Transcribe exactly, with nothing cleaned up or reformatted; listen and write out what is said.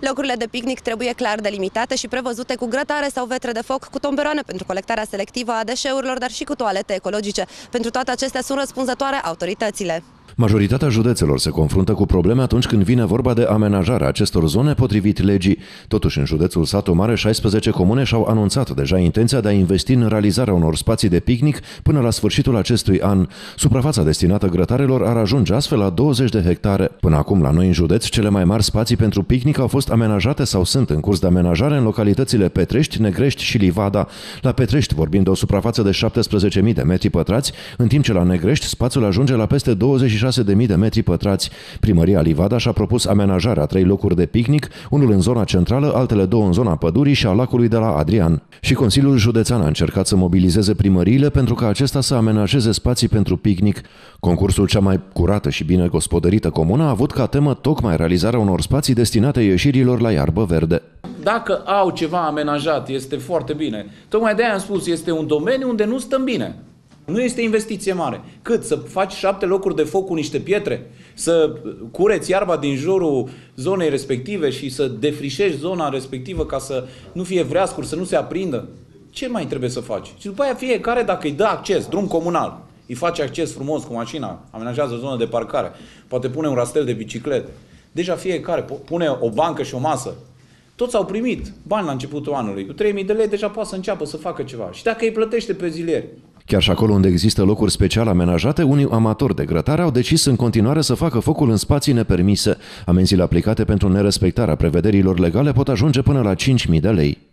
Locurile de picnic trebuie clar delimitate și prevăzute cu grătare sau vetre de foc, cu tomberoane pentru colectarea selectivă a deșeurilor, dar și cu toalete ecologice. Pentru toate acestea sunt răspunzătoare autoritățile. Majoritatea județelor se confruntă cu probleme atunci când vine vorba de amenajarea acestor zone potrivit legii. Totuși, în județul Satu Mare, șaisprezece comune și-au anunțat deja intenția de a investi în realizarea unor spații de picnic până la sfârșitul acestui an. Suprafața destinată grătarelor ar ajunge astfel la douăzeci de hectare. Până acum, la noi în județ, cele mai mari spații pentru picnic au fost amenajate sau sunt în curs de amenajare în localitățile Petrești, Negrești și Livada. La Petrești vorbim de o suprafață de șaptesprezece mii de metri pătrați, în timp ce la Negrești spațiul ajunge la peste douăzeci și șase de mii de metri pătrați. Primăria Livada și-a propus amenajarea trei locuri de picnic, unul în zona centrală, altele două în zona pădurii și a lacului de la Adrian. Și Consiliul Județean a încercat să mobilizeze primăriile pentru ca acesta să amenajeze spații pentru picnic. Concursul cea mai curată și bine gospodărită comună a avut ca temă tocmai realizarea unor spații destinate ieșirilor la iarbă verde. Dacă au ceva amenajat, este foarte bine. Tocmai de aia am spus, este un domeniu unde nu stăm bine. Nu este investiție mare. Cât? Să faci șapte locuri de foc cu niște pietre? Să cureți iarba din jurul zonei respective și să defrișezi zona respectivă ca să nu fie vreascuri, să nu se aprindă? Ce mai trebuie să faci? Și după aia fiecare, dacă îi dă acces, drum comunal, îi face acces frumos cu mașina, amenajează o zonă de parcare, poate pune un rastel de biciclete. Deja fiecare pune o bancă și o masă. Toți au primit bani la începutul anului. Cu trei mii de lei deja poate să înceapă să facă ceva. Și dacă îi plătește pe zilieri. Chiar și acolo unde există locuri special amenajate, unii amatori de grătare au decis în continuare să facă focul în spații nepermise. Amenziile aplicate pentru nerespectarea prevederilor legale pot ajunge până la cinci mii de lei.